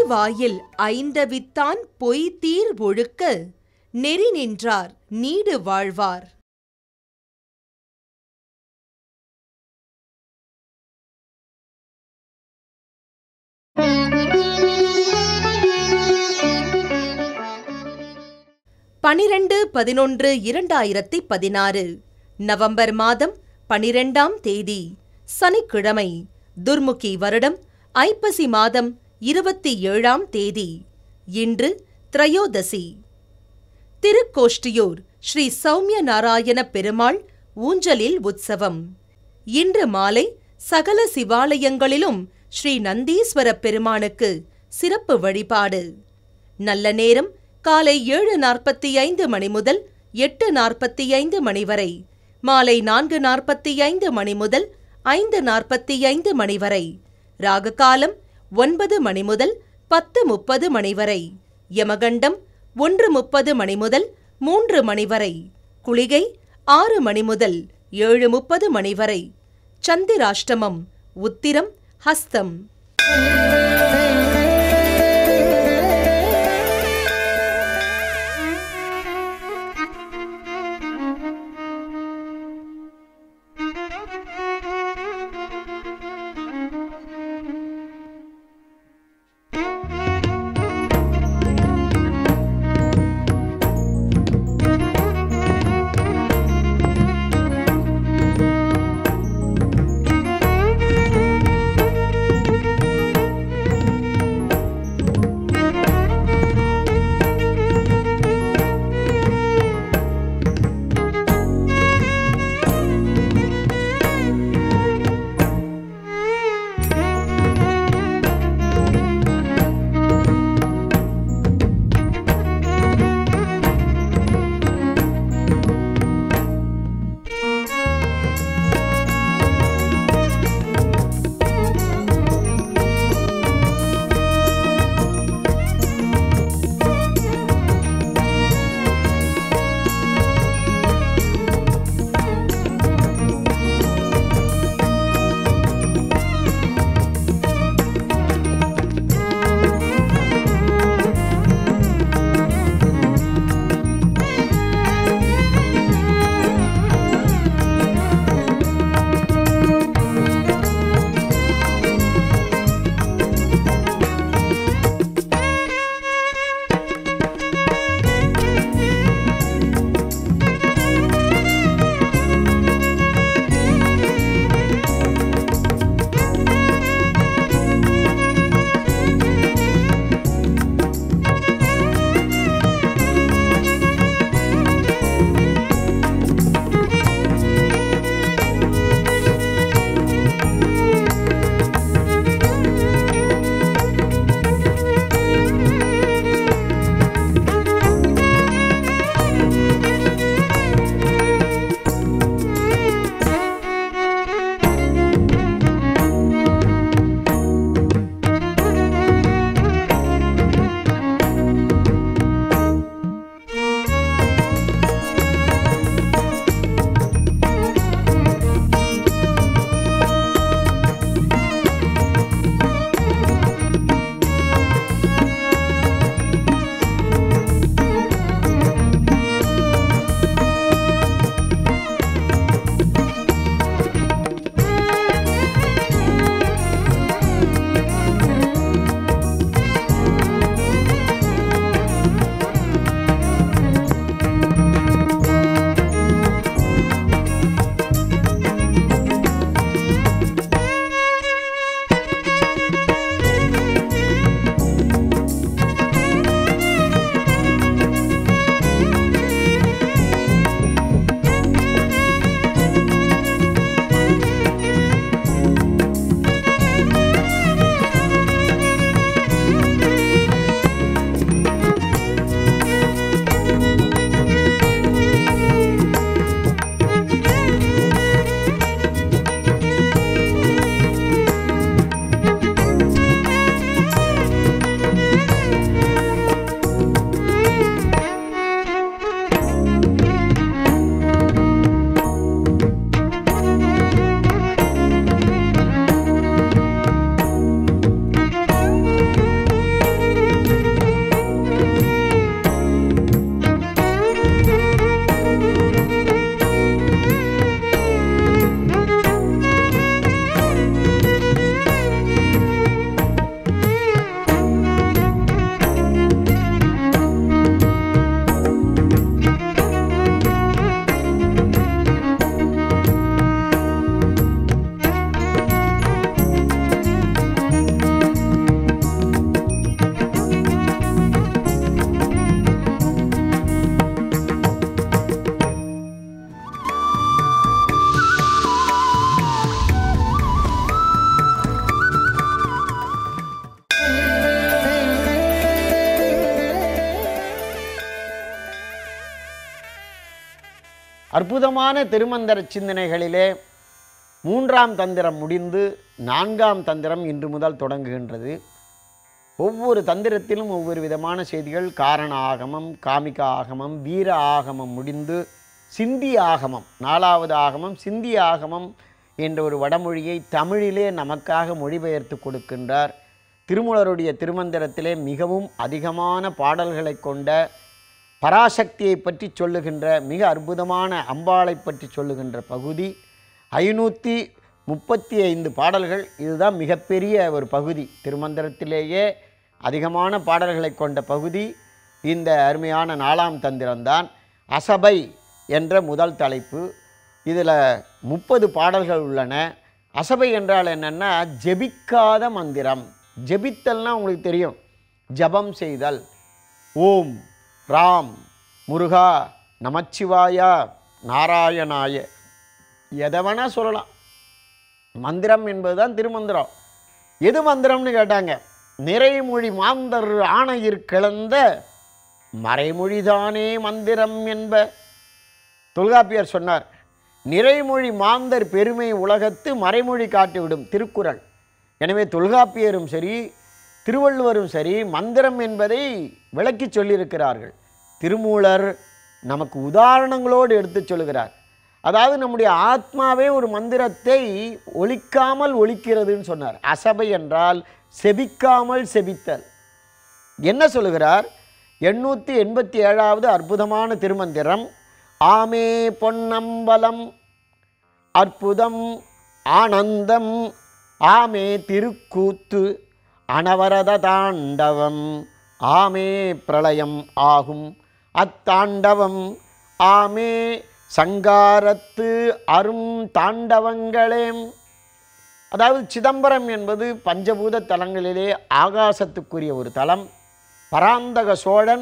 வாயில் ஐந்தவித்தான் பொய்தீர் ஒழுக்க நெறி நின்றார் நீடு வாழ்வார். பனிரெண்டு 11/2016 நவம்பர் மாதம் 12ஆம் தேதி சனிக்கிழமை. துர்முகி வருடம் ஐப்பசி மாதம் 27ஆம் தேதி. இன்று திரையோதசி. திருக்கோஷ்டியூர் ஸ்ரீ சௌமிய நாராயண பெருமாள் ஊஞ்சலில் உற்சவம். இன்று மாலை சகல சிவாலயங்களிலும் ஸ்ரீ நந்தீஸ்வர பெருமானுக்கு சிறப்பு வழிபாடு. நல்ல நேரம் காலை 7:45 மணி முதல் 8:45 மணி வரை. மாலை 4:45 மணி முதல் 5:45 மணி வரை. ராகு காலம் 9 மணி முதல் 10:30 மணி வரை. யமகண்டம் 1:30 மணி முதல் 3 மணி வரை. குளிகை 6 மணி முதல் 7:30 மணி வரை. சந்திராஷ்டமம் உத்திரம் ஹஸ்தம். அற்புதமான திருமந்திர சிந்தனைகளிலே 3ஆம் தந்திரம் முடிந்து 4ஆம் தந்திரம் இன்று முதல் தொடங்குகின்றது. ஒவ்வொரு தந்திரத்திலும் ஒவ்வொரு விதமான செய்திகள். காரண ஆகமம், காமிக ஆகமம், வீர ஆகமம் முடிந்து சிந்தி ஆகமம், 4வது ஆகமம் சிந்தி ஆகமம் என்ற ஒரு வடமொழியை தமிழிலே நமக்காக மொழிபெயர்த்து கொடுக்கின்றார். திருமூலருடைய திருமந்திரத்திலே மிகவும் அதிகமான பாடல்களை கொண்ட பராசக்தியை பற்றி சொல்லுகின்ற மிக அற்புதமான அம்பாளை பற்றி சொல்லுகின்ற பகுதி 535 பாடல்கள். இதுதான் மிகப்பெரிய ஒரு பகுதி. திருமந்திரத்திலேயே அதிகமான பாடல்களை கொண்ட பகுதி இந்த அருமையான 4ஆம் தந்திரம்தான். அசபை என்ற முதல் தலைப்பு. இதில் 30 பாடல்கள் உள்ளன. அசபை என்றால் என்னென்னா ஜெபிக்காத மந்திரம். ஜெபித்தல்னால் உங்களுக்கு தெரியும், ஜபம் செய்தல். ஓம் ராம் முருகா நமச்சிவாயா நாராயணாய எதவனா சொல்லலாம். மந்திரம் என்பதுதான் திருமந்திரம். எது மந்திரம்னு கேட்டாங்க. நிறைமொழி மாந்தர் ஆணையிற் கிளந்த மறைமொழிதானே மந்திரம் என்ப. தொல்காப்பியர் சொன்னார், நிறைமொழி மாந்தர் பெருமை உலகத்து மறைமொழி காட்டிவிடும் திருக்குறள். எனவே தொல்காப்பியரும் சரி திருவள்ளுவரும் சரி மந்திரம் என்பதை விளக்கி சொல்லியிருக்கிறார்கள். திருமூலர் நமக்கு உதாரணங்களோடு எடுத்து சொல்லுகிறார். அதாவது நம்முடைய ஆத்மாவே ஒரு மந்திரத்தை ஒலிக்காமல் ஒலிக்கிறதுன்னு சொன்னார். அசபை என்றால் செபிக்காமல் செபித்தல். என்ன சொல்லுகிறார்? 887வது அற்புதமான திருமந்திரம். ஆமே பொன்னம்பலம் அற்புதம் ஆனந்தம் ஆமே திருக்கூத்து அனவரத தாண்டவம் ஆமே பிரளயம் ஆகும் அத்தாண்டவம் ஆமே சங்காரத்து அரும் தாண்டவங்களே. அதாவது சிதம்பரம் என்பது பஞ்சபூத தலங்களிலே ஆகாசத்துக்குரிய ஒரு தலம். பராந்தக சோழன்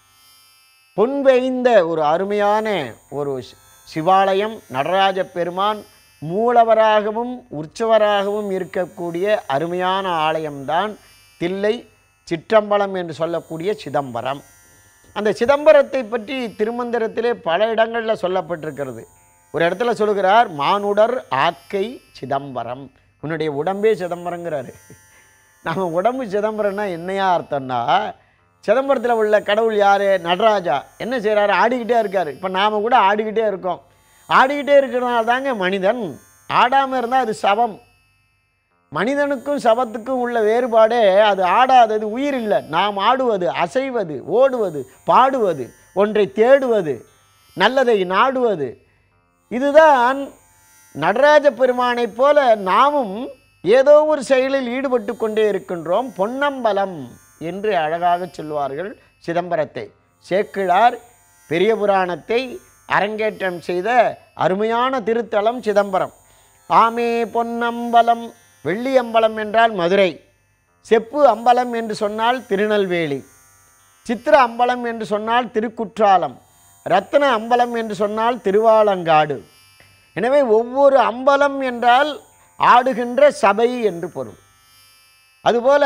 பொன்வேய்ந்த ஒரு அருமையான ஒரு சிவாலயம். நடராஜ பெருமான் மூலவராகவும் உற்சவராகவும் இருக்கக்கூடிய அருமையான ஆலயம்தான் தில்லை சிற்றம்பலம் என்று சொல்லக்கூடிய சிதம்பரம். அந்த சிதம்பரத்தை பற்றி திருமந்திரத்திலே பல இடங்களில் சொல்லப்பட்டிருக்கிறது. ஒரு இடத்துல சொல்லுகிறார், மானுடர் ஆக்கை சிதம்பரம். உன்னுடைய உடம்பே சிதம்பரங்கிறாரு. நம்ம உடம்பு சிதம்பரம்னா என்னையா அர்த்தம்னா, சிதம்பரத்தில் உள்ள கடவுள் யார்? நடராஜா. என்ன செய்கிறாரு? ஆடிக்கிட்டே இருக்கார். இப்போ நாம் கூட ஆடிக்கிட்டே இருக்கோம். ஆடிக்கிட்டே இருக்கிறனால தாங்க மனிதன். ஆடாமல் இருந்தால் அது சவம். மனிதனுக்கும் சவத்துக்கும் உள்ள வேறுபாடே அது ஆடாதது உயிர் இல்லை. நாம் ஆடுவது, அசைவது, ஓடுவது, பாடுவது, ஒன்றை தேடுவது, நல்லதை நாடுவது. இதுதான் நடராஜ பெருமானைப் போல நாமும் ஏதோ ஒரு செயலில் ஈடுபட்டு கொண்டே இருக்கின்றோம். பொன்னம்பலம் என்று அழகாக சொல்வார்கள் சிதம்பரத்தை. சேக்கிழார் பெரிய புராணத்தை அரங்கேற்றம் செய்த அருமையான திருத்தலம் சிதம்பரம். ஆமே பொன்னம்பலம். வெள்ளி அம்பலம் என்றால் மதுரை, செப்பு அம்பலம் என்று சொன்னால் திருநெல்வேலி, சித்திர அம்பலம் என்று சொன்னால் திருக்குற்றாலம், ரத்ன அம்பலம் என்று சொன்னால் திருவாலங்காடு. எனவே ஒவ்வொரு அம்பலம் என்றால் ஆடுகின்ற சபை என்று பொருள். அதுபோல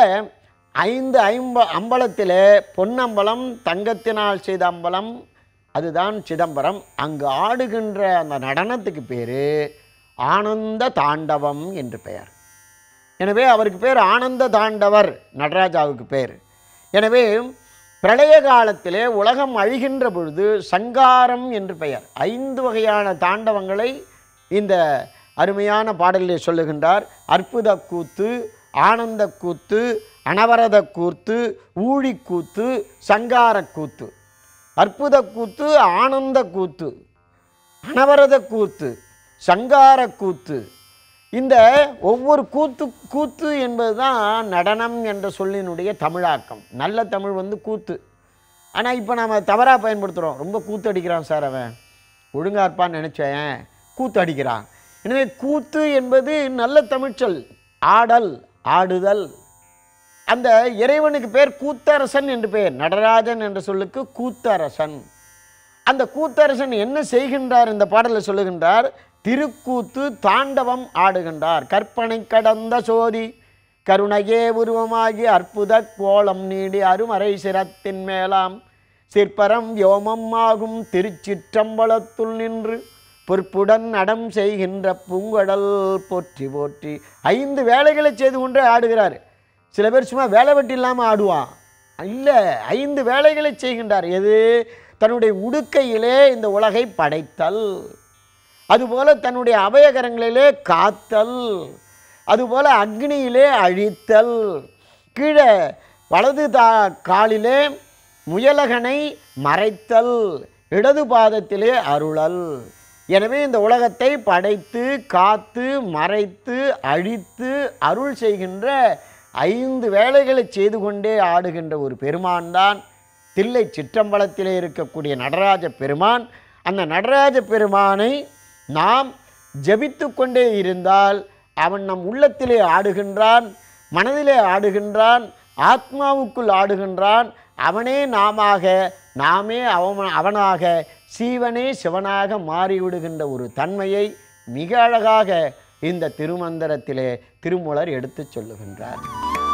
5 அம்பலத்திலே பொன்னம்பலம், தங்கத்தினால் செய்த அம்பலம், அதுதான் சிதம்பரம். அங்கு ஆடுகின்ற அந்த நடனத்துக்கு பேர் ஆனந்த தாண்டவம் என்று பெயர். எனவே அவருக்கு பேர் ஆனந்த தாண்டவர், நடராஜாவுக்கு பேர். எனவே பிரளய காலத்திலே உலகம் அழிகின்ற பொழுது சங்காரம் என்று பெயர். 5 வகையான தாண்டவங்களை இந்த அருமையான பாடலிலே சொல்லுகின்றார். அற்புத கூத்து, ஆனந்த கூத்து, அனவரத கூத்து, ஊழிக்கூத்து, சங்கார கூத்து. அற்புத கூத்து, ஆனந்த கூத்து, அனவரத கூத்து, சங்கார கூத்து. இந்த ஒவ்வொரு கூத்து என்பது தான் நடனம் என்ற சொல்லினுடைய தமிழாக்கம். நல்ல தமிழ் கூத்து. ஆனால் இப்போ நம்ம தவறாக பயன்படுத்துகிறோம். ரொம்ப கூத்து அடிக்கிறான் சார், அவன் ஒழுங்கா இருப்பான்னு நினச்சேன், கூத்து அடிக்கிறான். எனவே கூத்து என்பது நல்ல தமிழ்ச்சொல். ஆடல், ஆடுதல். அந்த இறைவனுக்கு பேர் கூத்தரசன் என்று பெயர். நடராஜன் என்ற சொல்லுக்கு கூத்தரசன். அந்த கூத்தரசன் என்ன செய்கின்றார்? இந்த பாடலில் சொல்லுகின்றார், திருக்கூத்து தாண்டவம் ஆடுகின்றார். கற்பனை கடந்த சோதி கருணையே உருவமாகி அற்புத கோலம் நீடி அருமறை சிரத்தின் மேலாம் சிற்பரம் யோமம் ஆகும் திருச்சிற்றம்பலத்துள் நின்று பொற்புடன் நடம் செய்கின்ற பூங்கடல் போற்றி போற்றி. 5 வேலைகளை செய்து கொண்டே ஆடுகிறார். சில பேர் சும்மா வேலை வெட்டி இல்லாமல் ஆடுவான். இல்லை, 5 வேலைகளை செய்கின்றார். எது? தன்னுடைய உடுக்கையிலே இந்த உலகை படைத்தல், அதுபோல தன்னுடைய அபயகரங்களிலே காத்தல், அதுபோல அக்னியிலே அழித்தல், கீழே வலது காலிலே முயலகனை மறைத்தல், இடது பாதத்திலே அருளல். எனவே இந்த உலகத்தை படைத்து காத்து மறைத்து அழித்து அருள் செய்கின்ற 5 வேலைகளை செய்து கொண்டே ஆடுகின்ற ஒரு பெருமான் தான் தில்லை சிற்றம்பலத்திலே இருக்கக்கூடிய நடராஜ பெருமான். அந்த நடராஜ பெருமானை நாம் ஜபித்து கொண்டே இருந்தால் அவன் நம் உள்ளத்திலே ஆடுகின்றான், மனதிலே ஆடுகின்றான், ஆத்மாவுக்குள் ஆடுகின்றான். அவனே நாமே அவனாக சீவனே சிவனாக மாறிவிடுகின்ற ஒரு தன்மையை மிக அழகாக இந்த திருமந்திரத்திலே திருமூலர் எடுத்துச் சொல்லுகின்றார்.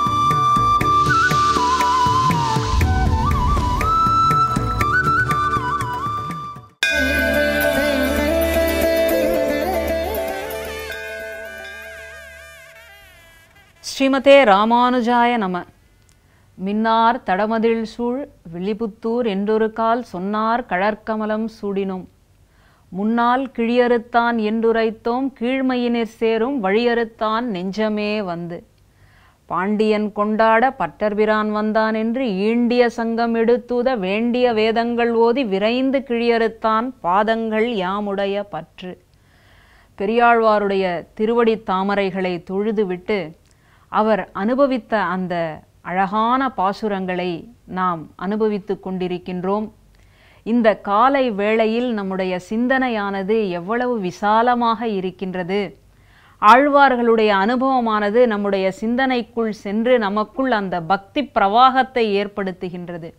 ஸ்ரீமதே ராமானுஜாய நம. மின்னார் தடமதில் சூழ் வில்லிபுத்தூர் என்றொரு கால் சொன்னார் கழற்கமலம் சூடினோம். முன்னால் கிழியறுத்தான் என்றுரைத்தோம் கீழ்மையினிற் சேரும் வழியறுத்தான் நெஞ்சமே வந்து. பாண்டியன் கொண்டாட பட்டர்பிரான் வந்தான் என்று ஈண்டிய சங்கம் எடுத்துத வேண்டிய வேதங்கள் ஓதி விரைந்து கிழியறுத்தான் பாதங்கள் யாமுடைய பற்று. பெரியாழ்வாருடைய திருவடி தாமரைகளை தொழுதுவிட்டு அவர் அனுபவித்த அந்த அழகான பாசுரங்களை நாம் அனுபவித்து கொண்டிருக்கின்றோம். இந்த காலை வேளையில் நம்முடைய சிந்தனையானது எவ்வளவு விசாலமாக இருக்கின்றது. ஆழ்வார்களுடைய அனுபவமானது நம்முடைய சிந்தனைக்குள் சென்று நமக்குள் அந்த பக்தி பிரவாகத்தை ஏற்படுத்துகின்றது.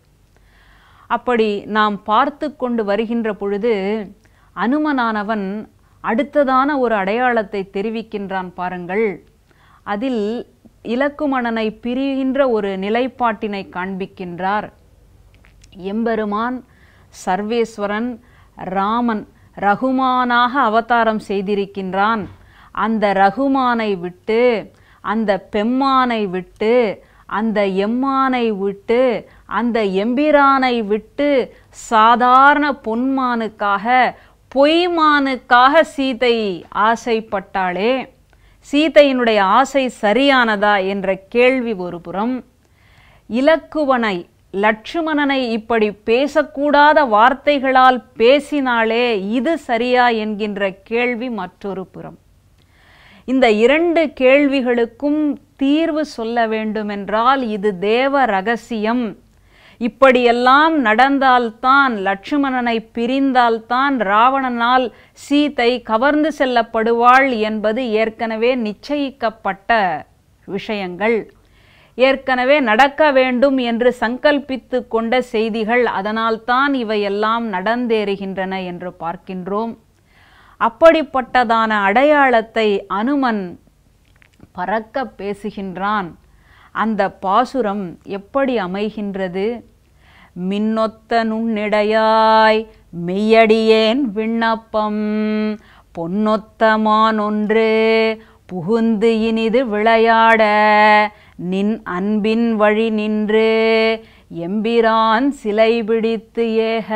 அப்படி நாம் பார்த்து கொண்டு வருகின்ற பொழுது அனுமனானவன் அடுத்ததான ஒரு அடையாளத்தை தெரிவிக்கின்றான் பாருங்கள். அதில் இலக்குமணனை பிரிகின்ற ஒரு நிலைப்பாட்டினை காண்பிக்கின்றார். எம்பெருமான் சர்வேஸ்வரன் ராமன் ரகுமானாக அவதாரம் செய்திருக்கின்றான். அந்த ரகுமானை விட்டு, அந்த பெம்மானை விட்டு, அந்த எம்மானை விட்டு, அந்த எம்பிரானை விட்டு சாதாரண பொன்மானுக்காக பொய்மானுக்காக சீதை ஆசைப்பட்டாளே, சீதையினுடைய ஆசை சரியானதா என்ற கேள்வி ஒரு புறம். இலக்குவனை லட்சுமணனை இப்படி பேசக்கூடாத வார்த்தைகளால் பேசினாலே இது சரியா என்கின்ற கேள்வி மற்றொரு புறம். இந்த 2 கேள்விகளுக்கும் தீர்வு சொல்ல வேண்டுமென்றால் இது தேவ ரகசியம். இப்படியெல்லாம் நடந்தால்தான், லட்சுமணனை பிரிந்தால்தான் ராவணனால் சீதை கவர்ந்து செல்லப்படுவாள் என்பது ஏற்கனவே நிச்சயிக்கப்பட்ட விஷயங்கள், ஏற்கனவே நடக்க வேண்டும் என்று சங்கல்பித்து கொண்ட செய்திகள். அதனால்தான் இவையெல்லாம் நடந்தேறுகின்றன என்று பார்க்கின்றோம். அப்படிப்பட்டதான அடையாளத்தை அனுமன் பறக்க பேசுகின்றான். அந்த பாசுரம் எப்படி அமைகின்றது? மின்னொத்த நுண்ணிடையாய் மெய்யடியேன் விண்ணப்பம் பொன்னொத்த மானொன்று புகுந்து இனிது விளையாட நின் அன்பின் வழி நின்று எம்பிரான் சிலை பிடித்து ஏக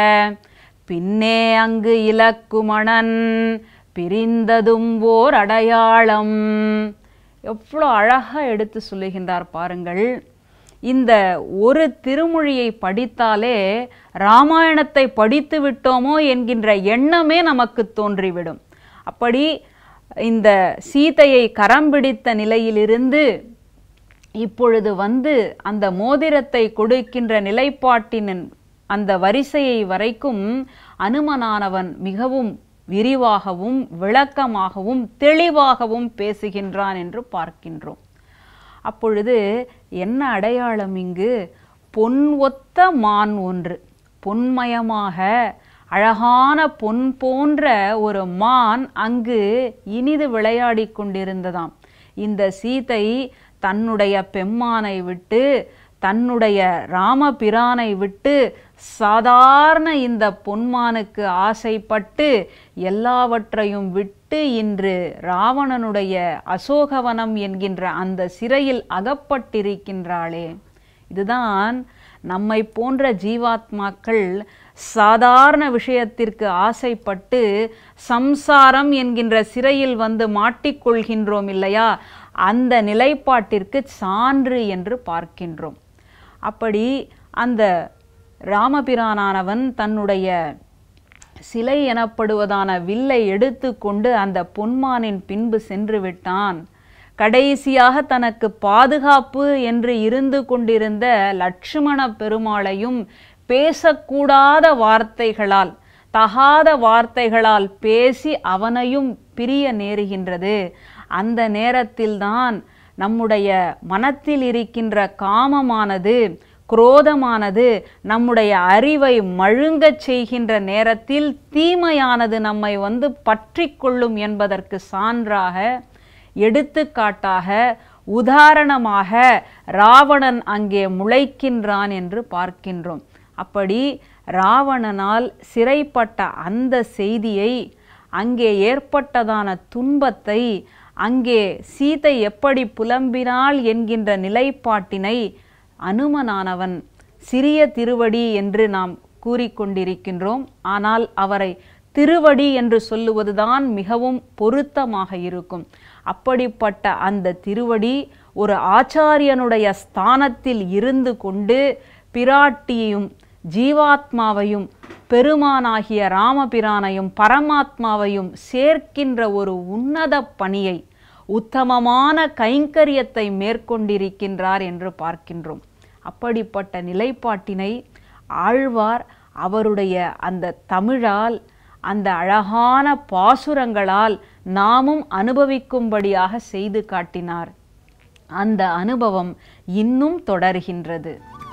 பின்னே அங்கு இலக்குமணன் பிரிந்ததும் ஓர் அடையாளம். எவ்வளோ அழகாக எடுத்து சொல்லுகின்றார் பாருங்கள். இந்த ஒரு திருமொழியை படித்தாலே ராமாயணத்தை படித்து விட்டோமோ என்கின்ற எண்ணமே நமக்கு தோன்றிவிடும். அப்படி இந்த சீதையை கரம் பிடித்த நிலையிலிருந்து இப்பொழுது அந்த மோதிரத்தை கொடுக்கின்ற நிலைப்பாட்டின் அந்த வரிசையை வரைக்கும் அனுமனானவன் மிகவும் விரிவாகவும் விளக்கமாகவும் தெளிவாகவும் பேசுகின்றான் என்று பார்க்கின்றோம். அப்பொழுது என்ன அடையாளம் இங்கு? பொன் ஒத்த மான் ஒன்று, பொன்மயமாக அழகான பொன் போன்ற ஒரு மான் அங்கு இனிது விளையாடி கொண்டிருந்ததாம். இந்த சீதை தன்னுடைய பெம்மானை விட்டு, தன்னுடைய ராமபிரானை விட்டு சாதாரண இந்த பொன்மானுக்கு ஆசைப்பட்டு எல்லாவற்றையும் விட்டு இன்று ராவணனுடைய அசோகவனம் என்கின்ற அந்த சிறையில் அகப்பட்டிருக்கின்றாளே. இதுதான் நம்மை போன்ற ஜீவாத்மாக்கள் சாதாரண விஷயத்திற்கு ஆசைப்பட்டு சம்சாரம் என்கின்ற சிறையில் வந்து மாட்டிக்கொள்கின்றோம் இல்லையா, அந்த நிலைப்பாட்டிற்கு சான்று என்று பார்க்கின்றோம். அப்படி அந்த ராமபிரானானவன் தன்னுடைய சிலை எனப்படுவதான வில்லை எடுத்து கொண்டு அந்த பொன்மானின் பின்பு சென்று விட்டான். கடைசியாக தனக்கு பாதுகாப்பு என்று இருந்து கொண்டிருந்த லட்சுமண பெருமாளையும் பேசக்கூடாத வார்த்தைகளால், தகாத வார்த்தைகளால் பேசி அவனையும் பிரிய நேருகின்றது. அந்த நேரத்தில்தான் நம்முடைய மனத்தில் இருக்கின்ற காமமானது, குரோதமானது நம்முடைய அறிவை மழுங்கச் செய்கின்ற நேரத்தில் தீமையானது நம்மை வந்து பற்றி கொள்ளும் என்பதற்கு சான்றாக, எடுத்துக்காட்டாக, உதாரணமாக ராவணன் அங்கே முளைக்கின்றான் என்று பார்க்கின்றோம். அப்படி ராவணனால் சிறைப்பட்ட அந்த செய்தியை, அங்கே ஏற்பட்டதான துன்பத்தை, அங்கே சீதை எப்படி புலம்பினாள் என்கின்ற நிலைப்பாட்டினை அனுமனானவன் சிறிய திருவடி என்று நாம் கூறிக்கொண்டிருக்கின்றோம். ஆனால் அவரை திருவடி என்று சொல்லுவதுதான் மிகவும் பொருத்தமாக இருக்கும். அப்படிப்பட்ட அந்த திருவடி ஒரு ஆச்சாரியனுடைய ஸ்தானத்தில் இருந்து கொண்டு பிராட்டியையும் ஜீவாத்மாவையும் பெருமானாகிய ராமபிரானையும் பரமாத்மாவையும் சேர்க்கின்ற ஒரு உன்னத பணியை, உத்தமமான கைங்கரியத்தை மேற்கொண்டிருக்கின்றார் என்று பார்க்கின்றோம். அப்படிப்பட்ட நிலைப்பாட்டினை ஆழ்வார் அவருடைய அந்த தமிழால், அந்த அழகான பாசுரங்களால் நாமும் அனுபவிக்கும்படியாக செய்து காட்டினார். அந்த அனுபவம் இன்னும் தொடர்கின்றது.